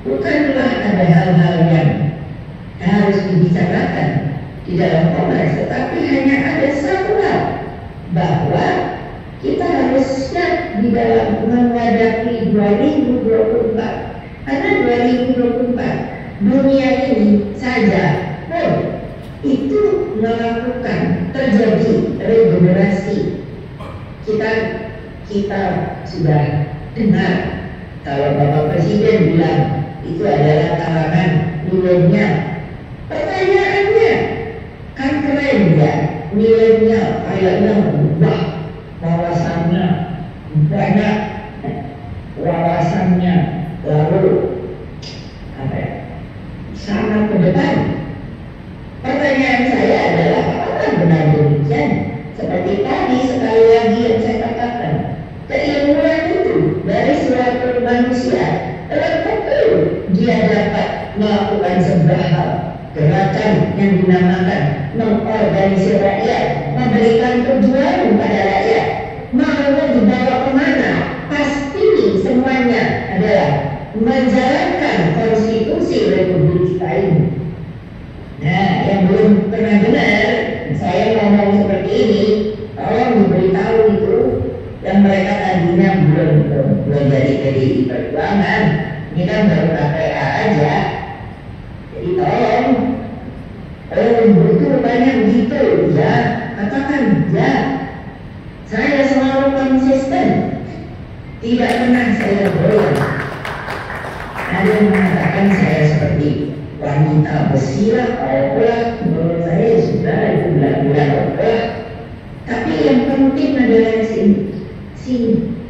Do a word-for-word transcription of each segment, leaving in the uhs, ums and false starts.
bukanlah ada hal-hal yang harus dibicarakan di dalam kongres, tetapi hanya ada satu hal, bahwa kita harus siap di dalam menghadapi dua ribu dua puluh empat. Karena dua ribu dua puluh empat dunia ini saja pun itu melakukan terjadi regenerasi. Kita kita sudah dengar kalau Bapak Presiden bilang itu adalah kalangan milenial. Pertanyaannya, kan keren ya, milenial kayaknya berubah wawasannya, banyak wawasannya, lalu apa ya, sangat ke depan. Pertanyaan saya adalah, apakah benar demikian? Seperti tadi sekali lagi yang saya katakan, keilmuan itu dari suatu manusia telah betul dia dapat melakukan sebuah hal, gerakan yang dinamakan mengorganisir rakyat, memberikan tujuan pada rakyat, mau dibawa kemana? Pasti semuanya adalah menjalankan konstitusi Republik kita ini. Nah, yang belum pernah benar, saya ngomong seperti ini, tolong diberitahu itu yang mereka tadinya belum belum jadi P D I Perjuangan, ini kan baru K P A aja. Jadi tolong, oh betul banyak begitu, ya katakan ya. Saya selalu konsisten, tidak pernah saya bohong. Ada yang mengatakan saya seperti wanita bersilah, Allah, menurut saya sudah itu bulan-bulan Allah. Tapi yang penting adalah sini, sini.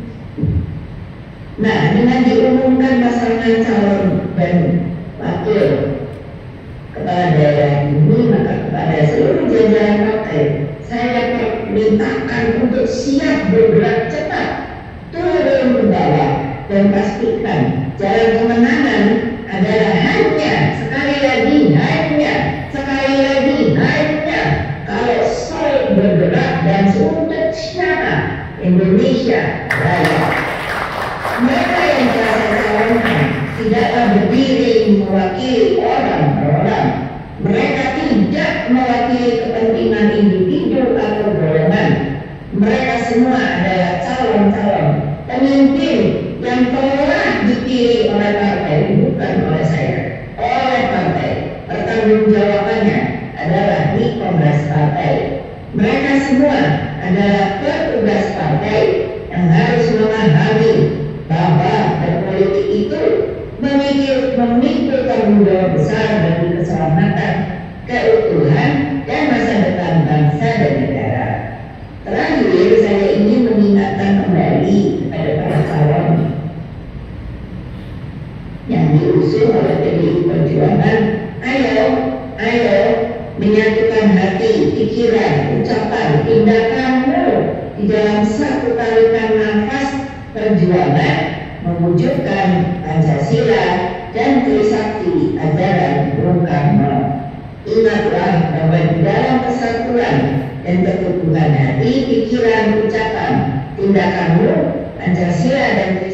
Nah, dengan diumumkan pasangan calon dan wakil kepala daerah ini, maka kepada seluruh jajaran partai saya permintakan untuk siap bergerak cepat turun ke bawah dan pastikan jalan kemenangan adalah hanya sekali lagi hanya sekali lagi hanya kalau solid bergerak dan untuk siapa Indonesia Raya. Mereka yang telah saya calonkan tidaklah berdiri mewakili orang per orang. Mereka tidak mewakili kepentingan individu atau golongan. Mereka semua adalah calon-calon pemimpin yang telah dipilih oleh partai, bukan oleh saya, oleh partai. Pertanggungjawabannya adalah di kongres partai. Mereka semua adalah petugas partai yang harus memahami bahwa berpolitik itu memikir memikul tanggung jawab besar bagi keselamatan, keutuhan, dan masa depan bangsa dan negara. Terakhir, saya ingin mengingatkan kembali kepada para calon yang diusung oleh P D I Perjuangan, ayo, ayo menyatukan hati, pikiran, ucapan, tindakanmu di dalam satu tarikan nafas perjuangan mewujudkan Pancasila dan Trisakti ajaran Bung Karno. Ingatlah bahwa di dalam kesatuan dan ketukuhan hati, pikiran, ucapan, tindakanmu, Pancasila dan Trisakti